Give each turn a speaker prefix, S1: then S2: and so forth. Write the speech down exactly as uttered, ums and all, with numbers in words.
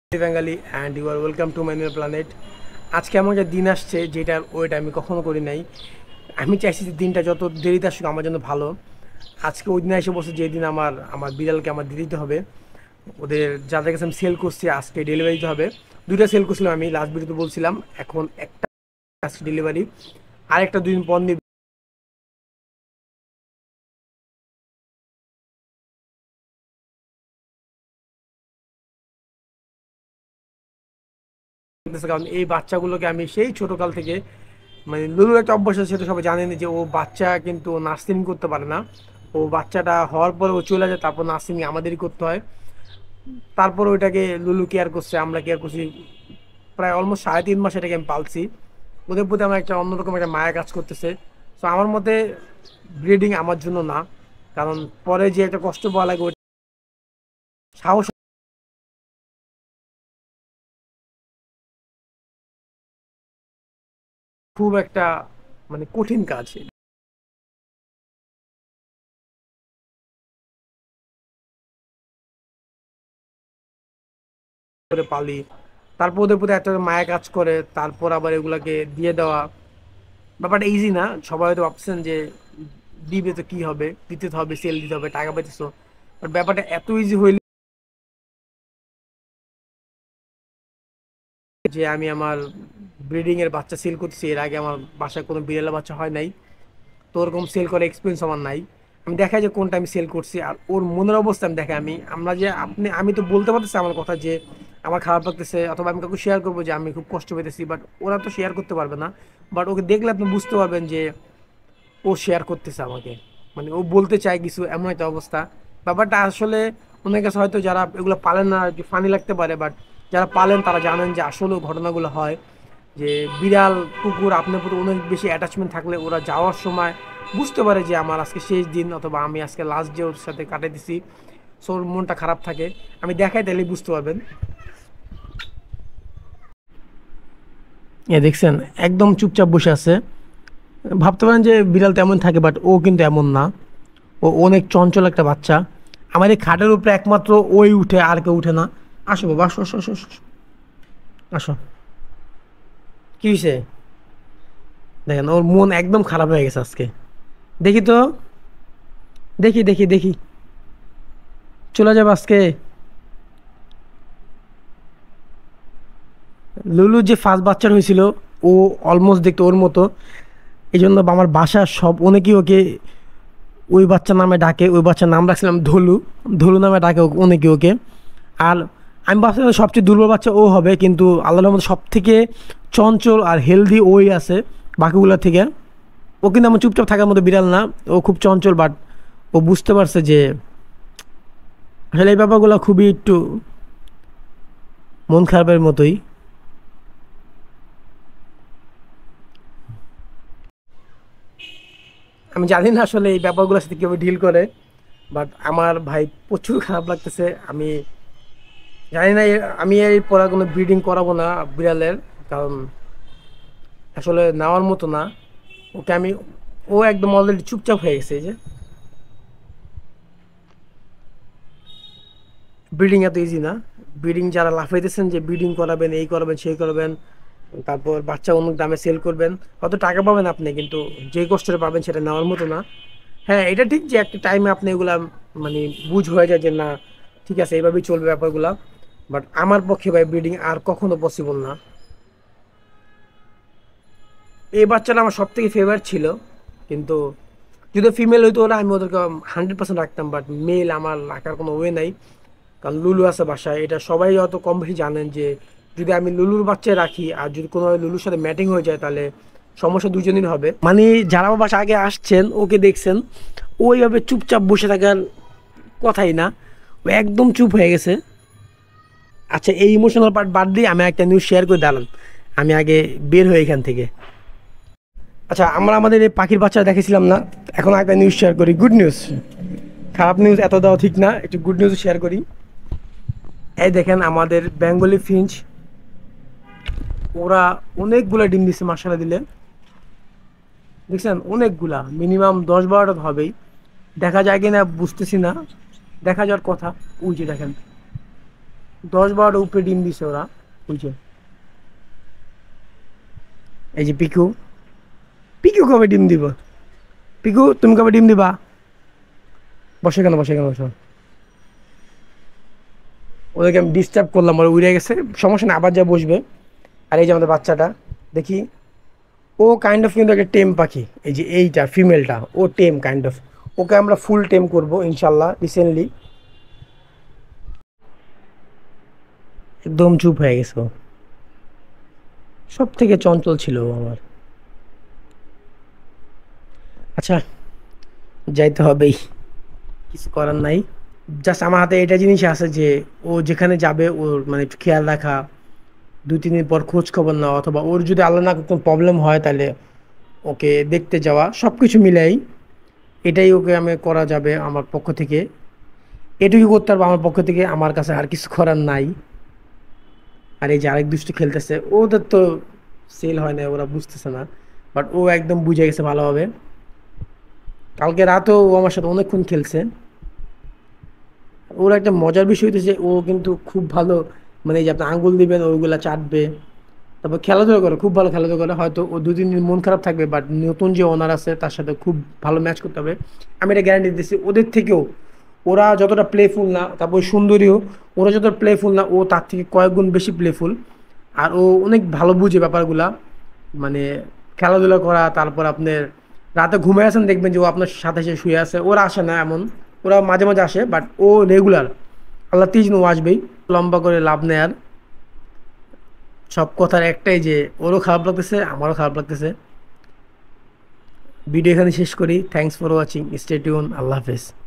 S1: Bengali and you are welcome to my new planet. আজকে এমন একটা দিন আসছে যেটার ওয়েট আমি কখনো করি নাই। আমি চাইছি যে দিনটা যত দেরিতে আসুক আমার জন্য ভালো। আজকে ওই দিনে এসে বসে যে দিন আমার আমার বিড়ালকে আমার দিয়ে দিতে হবে। ওদের যাদের কাছে আমি সেল করছি আজকে ডেলিভারি দিতে হবে। দুইটা সেল করছিলাম আমি লাস্ট ভিডিওতে বলছিলাম, এখন একটা আজকে ডেলিভারি, আরেকটা দুই দিন পর নিয়ে দিতেছে। কারণ এই বাচ্চাগুলোকে আমি সেই ছোটোকাল থেকে, মানে লুলুর একটা অভ্যাস আছে, সেটা সবাই জানেন যে ও বাচ্চা কিন্তু নার্সিং করতে পারে না। ও বাচ্চাটা হওয়ার পরে ও চলে যায়, তারপর নার্সিং আমাদেরই করতে হয়। তারপর ওইটাকে লুলু কেয়ার করছে, আমরা কেয়ার করছি, প্রায় অলমোস্ট সাড়ে তিন মাস এটাকে আমি পালছি। ওদের প্রতি আমার একটা অন্যরকম একটা মায়া কাজ করতেছে। তো আমার মতে ব্রিডিং আমার জন্য না, কারণ পরে যে একটা কষ্ট পাওয়া লাগে, ওই সাহস খুব একটা মানে কঠিন কাজ করে পালি। তারপর ওদের প্রতি একটা মায়া কাজ করে, তারপর আবার এগুলাকে দিয়ে দেওয়া ব্যাপারটা ইজি না। সবাই হয়তো ভাবছেন যে দিবে তো কি হবে, দিতে তো হবে, সেল দিতে হবে, টাকা পাইতেছো। বাট ব্যাপারটা এত ইজি হইলে যে আমি আমার ব্রিডিং এর বাচ্চা সেল করতেছি, এর আগে আমার বাসায় কোনো বিড়ালের বাচ্চা হয় নাই, তো ওরকম সেল করার এক্সপিরিয়েন্স আমার নাই। আমি দেখাই যে কোনটা আমি সেল করছি আর ওর মনের অবস্থা আমি দেখে, আমি আমরা যে আপনি আমি তো বলতে পারতেছি আমার কথা যে আমার খারাপ লাগতেছে, অথবা আমি কাউকে শেয়ার করবো যে আমি খুব কষ্ট পেতেছি, বাট ওরা তো শেয়ার করতে পারবে না। বাট ওকে দেখলে আপনি বুঝতে পারবেন যে ও শেয়ার করতেছে আমাকে, মানে ও বলতে চায় কিছু, এমন একটা অবস্থা। ব্যাপারটা আসলে অনেক কাছে হয়তো যারা এগুলো পালেন না যে ফানি লাগতে পারে, বাট যারা পালেন তারা জানেন যে আসলেও ঘটনাগুলো হয়। যে বিড়াল কুকুর আপনার প্রতি অনেক বেশি অ্যাটাচমেন্ট থাকলে ওরা যাওয়ার সময় বুঝতে পারে যে আমার আজকে শেষ দিন, অথবা আমি আজকে লাস্ট ডে ওর সাথে কাটিয়ে দিছি, সো ওর মনটা খারাপ থাকে। আমি দেখাই তাহলে বুঝতে পারবেন। এ দেখছেন একদম চুপচাপ বসে আছে। ভাবতে পারেন যে বিড়াল তেমন থাকে, বাট ও কিন্তু এমন না। ও অনেক চঞ্চল একটা বাচ্চা। আমার এই খাটের উপরে একমাত্র ওই উঠে, আর কেউ উঠে না। আসো বাবা, আসো আসো আসো আসো, আসো। কি হয়েছে? দেখেন ওর মন একদম খারাপ হয়ে গেছে আজকে। দেখি তো, দেখি দেখি দেখি, চলে যাবে আজকে। লুলু যে ফার্স্ট বাচ্চার হয়েছিল, ও অলমোস্ট দেখতে ওর মতো। এই জন্য আমার বাসার সব অনেকেই ওকে ওই বাচ্চার নামে ডাকে। ওই বাচ্চার নাম রাখছিলাম ধলু। ধলু নামে ডাকে ও- অনেকে ওকে। আর আমি ভাবছিলাম সবচেয়ে দুর্বল বাচ্চা ও হবে, কিন্তু আল্লাহর মধ্যে সব থেকে চঞ্চল আর হেলদি ওই আছে বাকিগুলোর থেকে। ও কিন্তু আমার চুপচাপ থাকার মতো বিড়াল না, ও খুব চঞ্চল। বাট ও বুঝতে পারছে যে আসলে এই ব্যাপারগুলো খুবই একটু মন খারাপের মতোই। আমি জানি না আসলে এই ব্যাপারগুলোর সাথে কীভাবে ডিল করে, বাট আমার ভাই প্রচুর খারাপ লাগতেছে। আমি জানি না এ- আমি এই পড়া কোনো ব্রিডিং করাবো না বিড়ালের, কারণ আসলে নেওয়ার মতো না ওকে আমি। ও একদম অলরেডি চুপচাপ হয়ে গেছে। এই যে ব্রিডিং এত ইজি না। ব্রিডিং যারা লাফাইতেছেন যে ব্রিডিং করাবেন, এই করাবেন, সেই করবেন, তারপর বাচ্চা অমুক দামে সেল করবেন, কত টাকা পাবেন আপনি, কিন্তু যে কষ্টটা পাবেন সেটা নেওয়ার মতো না। হ্যাঁ, এটা ঠিক যে একটা টাইমে আপনি এগুলা মানে বুঝ হয়ে যায় যে না, ঠিক আছে এইভাবেই চলবে ব্যাপারগুলা। বাট আমার পক্ষে ভাই ব্রিডিং আর কখনো পসিবল না। এই বাচ্চাটা আমার সব থেকে ফেভারিট ছিল, কিন্তু যদি ফিমেল হইতো ওরা আমি ওদেরকে হান্ড্রেড পার্সেন্ট রাখতাম, বাট মেল আমার রাখার কোনো ওয়ে নাই। কারণ লুলু আছে বাসায়, এটা সবাই হয়তো কম বেশি জানেন যে যদি আমি লুলুর বাচ্চা রাখি আর যদি কোনোভাবে লুলুর সাথে ম্যাটিং হয়ে যায়, তাহলে সমস্যা দুজনেরই হবে। মানে যারা আমার বাসা আগে আসছেন ওকে দেখছেন, ওইভাবে চুপচাপ বসে থাকার কথাই না, ও একদম চুপ হয়ে গেছে। আচ্ছা, এই ইমোশনাল পার্ট বাদ দিয়ে আমি একটা নিউজ শেয়ার করে দিলাম, আমি আগে বের হই এখান থেকে। আচ্ছা, আমরা আমাদের এই পাখির বাচ্চা দেখেছিলাম না, এখন একটা নিউজ শেয়ার করি, গুড নিউজ। খারাপ নিউজ এত দেওয়া ঠিক না, একটু গুড নিউজ শেয়ার করি। এই দেখেন আমাদের বেঙ্গলি ফিঞ্চ, ওরা অনেকগুলা ডিম দিচ্ছে মাসালা দিলে। দেখছেন অনেকগুলা, মিনিমাম দশ বারোটা তো হবেই। দেখা যায় কিনা বুঝতেছি না, দেখা যাওয়ার কথা। ওই যে দেখেন, দশ বারোটা উপরে ডিম দিছে ওরা। বুঝছে, এই যে পিকু, পিকু কবে ডিম দিব? পিকু তুমি কবে ডিম দিবা? বসে কেন, বসে কেন, বসো। ওদেরকে আমি ডিস্টার্ব করলাম, ওরা উড়ে গেছে, সমস্যা না, আবার যা বসবে। আর এই যে আমাদের বাচ্চাটা, দেখি, ও কাইন্ড অফ কিন্তু একটা টেম পাখি। এই যে এইটা ফিমেলটা, ও টেম কাইন্ড অফ। ওকে আমরা ফুল টেম করব ইনশাল্লাহ রিসেন্টলি। একদম চুপ হয়ে গেছে ও, সব থেকে চঞ্চল ছিল ও আমার। আচ্ছা, যাইতে হবেই, কিছু করার নাই। জাস্ট আমার হাতে এটা জিনিস আছে যে ও যেখানে যাবে ওর মানে একটু খেয়াল রাখা, দুই তিন দিন পর খোঁজ খবর নেওয়া, অথবা ওর যদি আল্লাহ না কোনো প্রবলেম হয় তাহলে ওকে দেখতে যাওয়া, সব কিছু মিলাই এটাই ওকে আমি করা যাবে আমার পক্ষ থেকে। এটুকু করতে পারবো আমার পক্ষ থেকে, আমার কাছে আর কিছু করার নাই। আর এই যে আরেক দুষ্টু খেলতেছে, ওদের তো সেল হয় না, ওরা বুঝতেছে না, বাট ও একদম বুঝে গেছে ভালোভাবে। কালকে রাতেও ও আমার সাথে অনেকক্ষণ খেলছে। ওর একটা মজার বিষয় হচ্ছে ও কিন্তু খুব ভালো, মানে এই যে আপনি আঙ্গুল দিবেন ওইগুলা চাটবে, তারপর খেলাধুলা করে, খুব ভালো খেলাধুলা করে। হয়তো ও দু তিন দিন মন খারাপ থাকবে, বাট নতুন যে ওনার আছে তার সাথে খুব ভালো ম্যাচ করতে হবে, আমি এটা গ্যারান্টি দিচ্ছি। ওদের থেকেও ওরা যতটা প্লেফুল না, তারপর সুন্দরীও, ওরা যতটা প্লেফুল না, ও তার থেকে কয়েক গুণ বেশি প্লেফুল। আর ও অনেক ভালো বুঝে ব্যাপারগুলা, মানে খেলাধুলা করা, তারপর আপনার রাতে ঘুমিয়ে আসেন দেখবেন যে ও আপনার সাথে এসে শুয়ে আছে। ওরা আসে না এমন, ওরা মাঝে মাঝে আসে, বাট ও রেগুলার, আল্লাহ তিজ ও আসবেই। লম্বা করে লাভ নেই আর, সব কথার একটাই যে ওরও খারাপ লাগতেছে, আমারও খারাপ লাগতেছে। ভিডিও এখানে শেষ করি। Thanks for watching, stay tune, আল্লাহ হাফেজ।